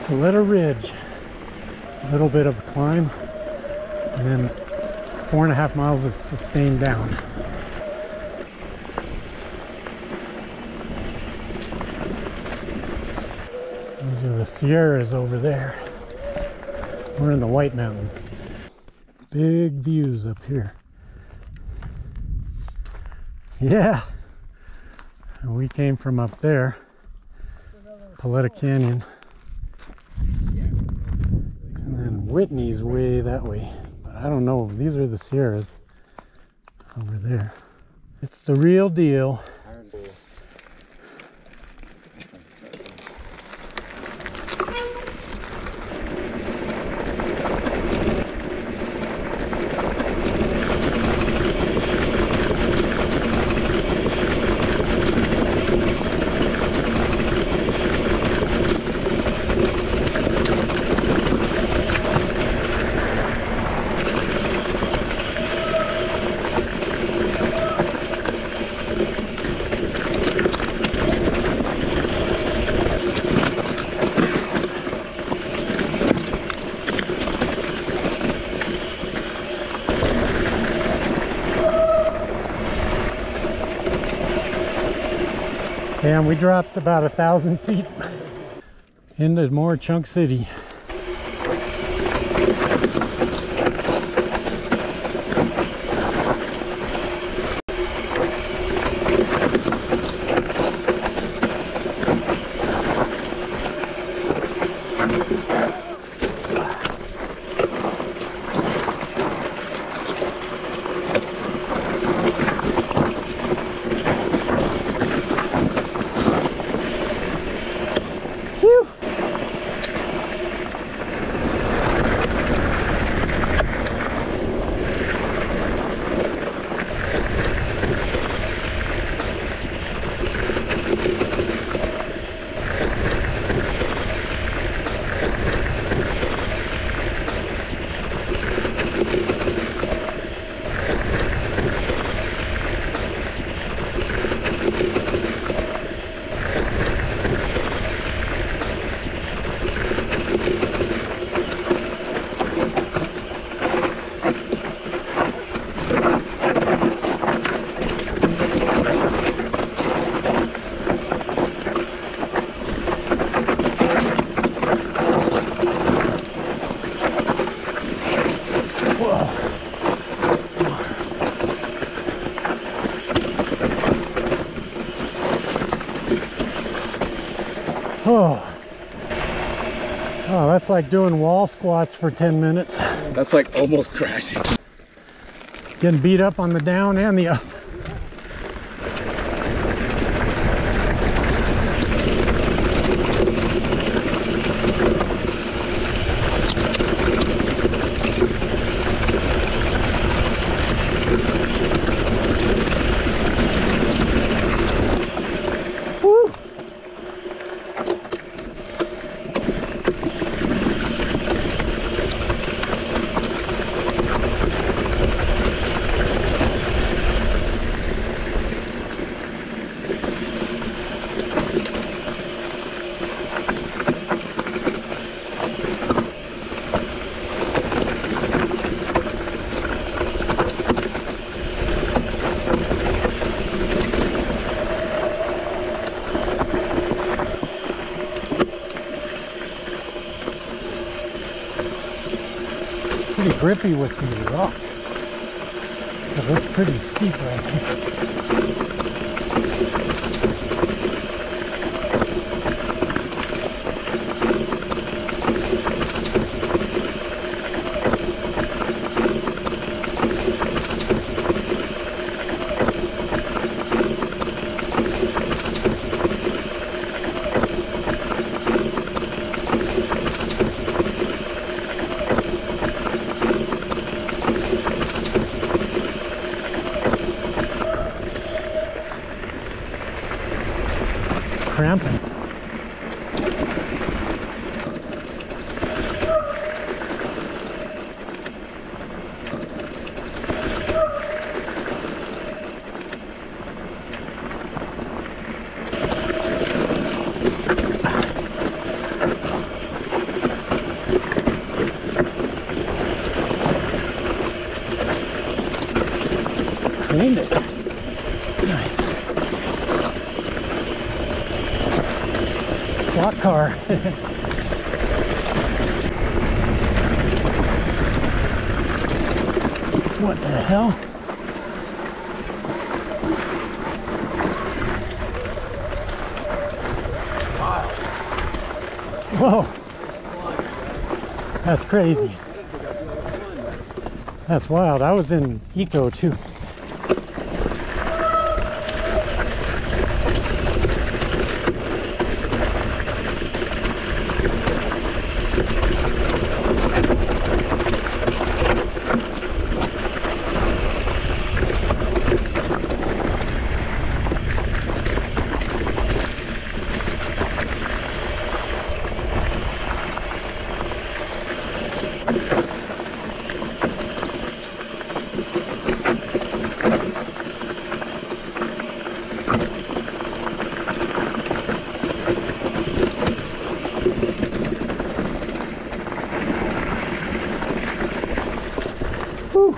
Poleta Ridge. A little bit of a climb, and then 4.5 miles it's sustained down. Those are the Sierras over there. We're in the White Mountains. Big views up here. Yeah. And we came from up there, Poleta Canyon. And then Whitney's way that way. But I don't know, these are the Sierras over there. It's the real deal. And we dropped about 1,000 feet into more Chunk City. Oh, that's like doing wall squats for 10 minutes. That's like almost crashing. Getting beat up on the down and the up. Pretty grippy with the rock because it's pretty steep right here. Cramping. SWAT car. What the hell? Whoa. That's crazy. That's wild. I was in eco too. Whew.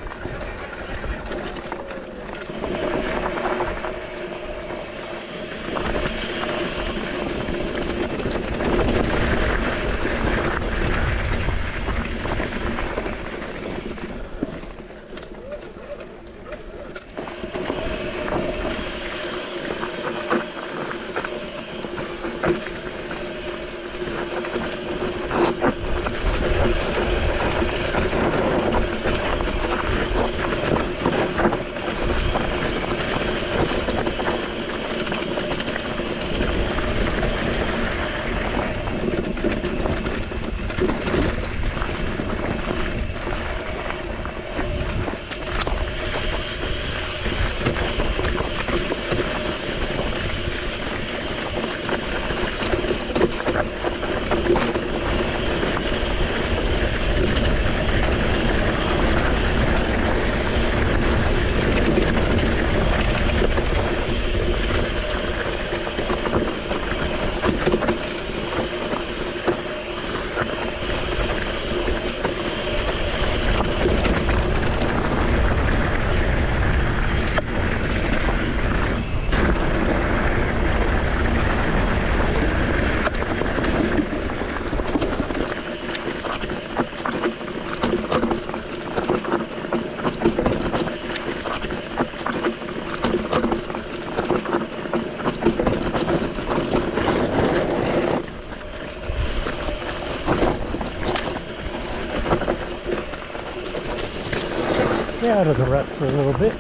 Stay out of the rut for a little bit.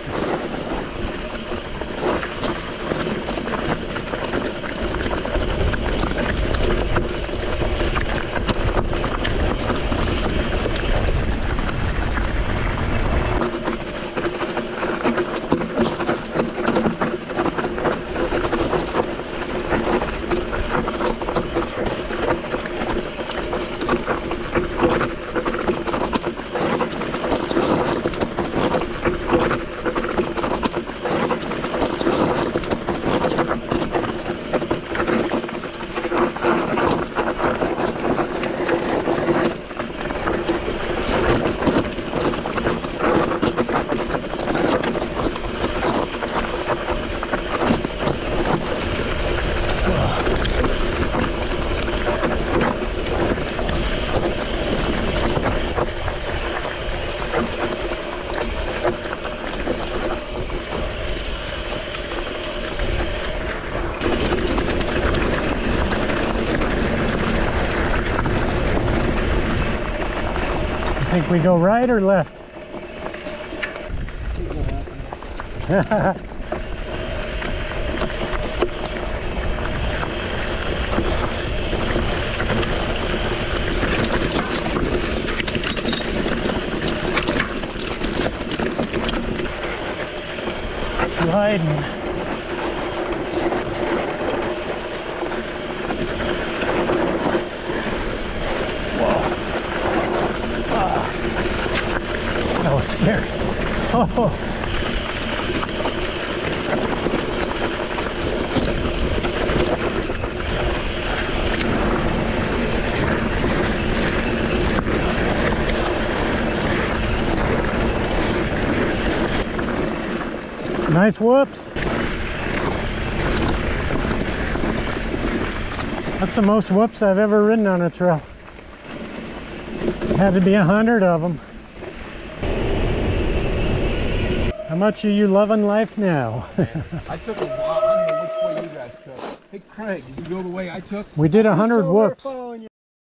Think we go right or left? Sliding. That was scary. Oh. Nice whoops. That's the most whoops I've ever ridden on a trail. Had to be 100 of them. How much are you loving life now? I took a while. I don't know which way you guys took. Hey Craig, did you go the way I took? We did 100 whoops.